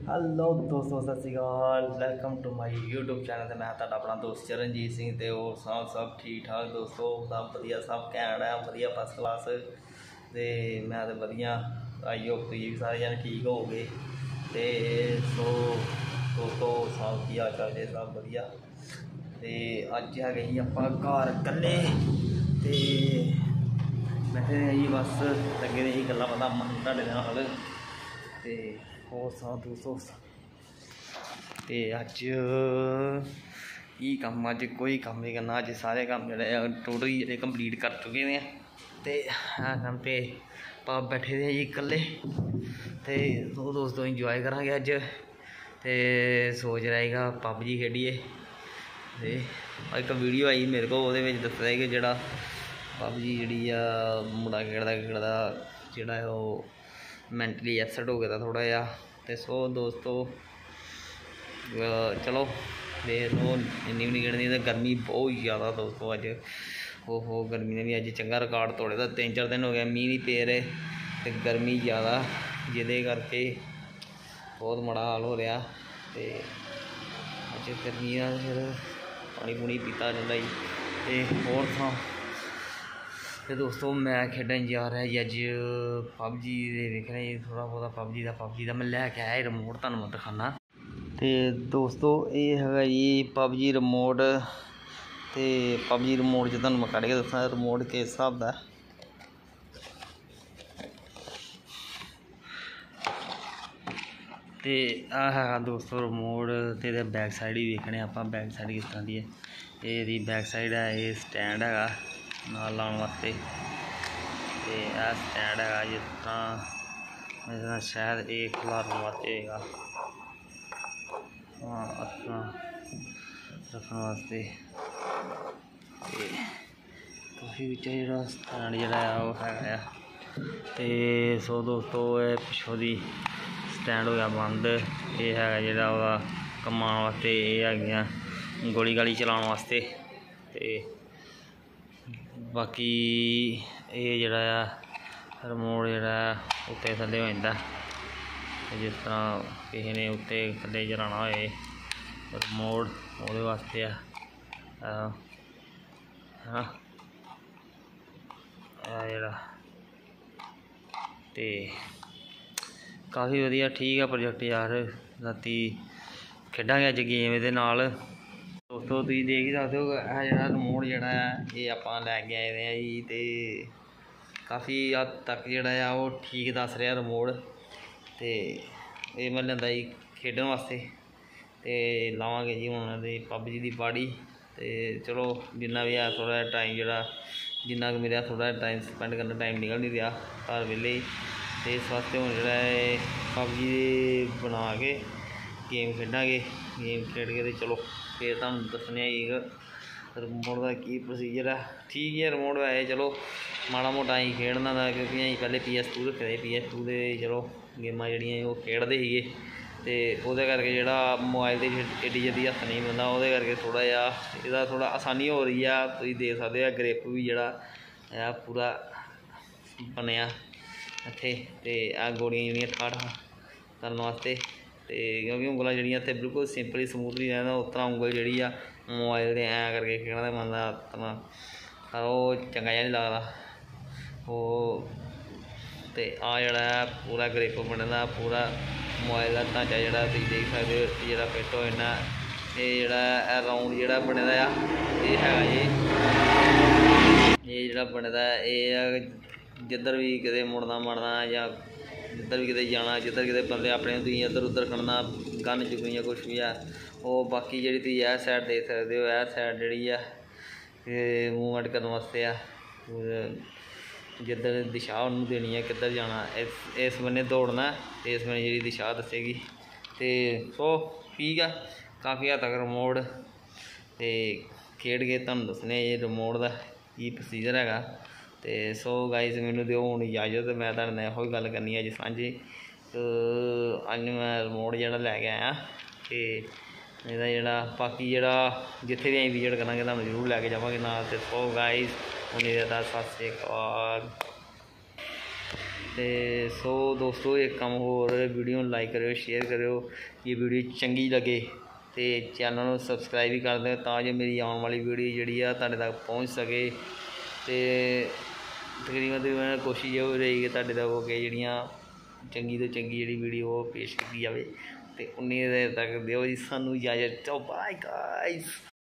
Hello दोस्तों, सत श्रीकाल। Welcome to my YouTube channel. तो मैं तुहाडा अपना दोस्त चरणजीत सिंह। तो और सब ठीक ठाक दोस्तों, सब वधिया, सब घैंट है, वधिया फस्ट क्लास। तो मैं तो वधिया, आई होप तुसीं भी सारे जने ठीक हो गए। तो सो दोस्तों सब की हाल चाल जे, सब वधिया। तो अज है जी आप घर कल्ले ते बैठे दे जी, बस लगे दे ही गल्लां बातां तुहाडे नाल। ते होर सुनाओ दोस्तों। ते अज की कम्म, अज कोई कम्म नहीं करना। अज सारे कम्म जोड़े टोटली जोड़े कंप्लीट कर चुके हैं। ते कम्म पे पाप बैठे दे जी कल्ले। ते दोस्तों इंजॉय करांगे अज। ते सोच रहा पबजी खेडिए। ते एक वीडियो आई मेरे को, वो दसदा कि जोड़ा पबजी जी मुंडा खेड़दा जोड़ा मैंटली अपसैट हो गया थोड़ा जहा। तो सो दोस्तों चलो देख लो, इन्नी भी नहीं गिनती। तो गर्मी बहुत ज़्यादा दोस्तों अज, हो गर्मी ने भी अज चंगा रिकॉर्ड तोड़े दा। 3-4 दिन हो गया मीह नहीं पे रहे, तो गर्मी ज़्यादा जिदे करके बहुत माड़ा हाल हो रहा। तो अज गर्मी फिर पानी पूनी पीता जंदा जी। तो होर सुनाओ। तो दोस्तों मैं खेडन जा रहा जी अज पबजी देखना जी, थोड़ा बहुत पबजी का मैं लैके आया रिमोट, तुहानूं मैं दिखाना। तो दोस्तों ये है जी पबजी रिमोट। तो पबजी रिमोट च तुहानूं मैं कढ के दस्सां रिमोट किस हिसाब दा। तो आ है दोस्तों रिमोट। तो ये बैक साइड ही देखने आप, बैक साइड किस तरह की है। ये बैक साइड है, ये स्टैंड है नाल लाने वास्ते। तो यह स्टैंड है जिस तरह शायद ये खिलारने वास्ते होगा, हाँ अपना रखने वास्ते। काफ़ी बिच जो स्टैंड जोड़ा है। तो सो दोस्तों पिछों दी स्टैंड हो गया बंद। ये है जो कमान वास्ते, ये है गोली गाली चलाने वास्ते। तो बाकी ये जोड़ा रिमोट जोड़ा उत्ते थल्ले हो जाता, जिस तरह किसी ने उत्ते थल्ले चलाना होए रिमोट वो वास्ते है ना जोड़ा। तो काफ़ी वधिया ठीक है प्रोजेक्ट यार। राती खेडांगे अज गेम दे नाल। दोस्तों तुसीं देख ही सकते हो, यह जोड़ा रिमोट जोड़ा है ये आप लैके आए हैं जी। तो काफ़ी हद तक जोड़ा वो ठीक दस रहा रिमोट। तो ये मैं लिया जी खेडन वास्ते। तो लावांगे जी हुण पबजी की पार्टी। तो चलो जिन्ना भी है थोड़ा टाइम जोड़ा जिन्ना कि मेरा थोड़ा टाइम स्पेंड करना, टाइम निकल नहीं रहा घर वेले। तो इस वास्ते हुण जोड़ा पबजी बना के गेम खेडांगे। गेम खेड के तो चलो फिर तुहानूं दस्सने रिमोट का की प्रोसीजर है। ठीक है रिमोट है चलो माड़ा मोटा अं खेडना था, क्योंकि अं पहले PS2 रखे दे। PS2 के चलो गेमां जड़ियां वो खेडते ही। तो वो करके जोड़ा मोबाइल से एड्डी जल्दी हत्थ नहीं बनता, वो करके थोड़ा जहा इसदा थोड़ा आसानी हो रही है। तुसीं देख सकते हो ग्रिप भी जोड़ा है पूरा बनया इत्थे। ते आ गोलियां जड़ियां ठाठ करने वास्ते। तो क्योंकि उंगलां जड़ियां इत्थे बिल्कुल सिंपली स्मूथली रहना, उस तरह उंगल जी मोबाइल से ऐ करके खेलना बंदा वो चंगा जहा नहीं लगता वो। तो आ जोड़ा पूरा ग्रिप बने दा, पूरा मोबाइल का ढांचा जोड़ा तुसीं देख सकते हो जोड़ा फिट हो जाना। ये जोड़ा राउंड जोड़ा बने दा ये है ये जोड़ा बने दा ये जिधर भी किते मुड़ना मड़ना या जिधर भी किते जाना, जिधर किते बंदे अपने तुसीं इधर उधर खड़ना, गन चुकनी कुछ भी है वो। बाकी जी तुम यह सैड देख सकते हो, यह सैड जी मूवमेंट करने वास्ते है, जिधर दिशा उन्होंने देनी है किधर जाना। इस बन्ने दौड़ना, इस बन्ने जी दिशा दसेगी। तो सो ठीक है काफ़ी हद तक रिमोट तो खेड के तुहानूं दस्सने ये रिमोट का की प्रोसीजर है। तो सो गाइज मैनूं दिओ हुण इजाजत, मैं तुहाडे नाल इहो गल करनी अज सांझी। तो अज मैं रिमोट जोड़ा लैके आया। तो ਇਹਦਾ ਜਿਹੜਾ ਬਾਕੀ ਜਿਹੜਾ ਜਿੱਥੇ ਵੀ ਅਸੀਂ ਵਿਜ਼ਿਟ ਕਰਾਂਗੇ ਤੁਹਾਨੂੰ ਜ਼ਰੂਰ ਲੈ ਕੇ ਜਾਵਾਂਗੇ ਨਾਲ। ਤੇ ਸੋ ਗਾਈਜ਼ ਉਨੀ ਦੇਰ ਦਾ ਸਤਿ ਸ਼੍ਰੀ ਅਕਾਲ। तो सो दोस्तों एक काम होर, वीडियो लाइक करो, शेयर करो, ये वीडियो चंगी लगे तो चैनल को सबसक्राइब भी कर दो ताकि मेरी आने वाली वीडियो जी तुहाडे तक पहुँच सके। तो तकरीबन कोशिश ये रहेगी कि तुहाडे तक होके जड़ियाँ चंगी तो चंगी जी वीडियो पेश की जाए। तो उन्नी देर तक दिओ जी सानू इजाजत। Bye guys.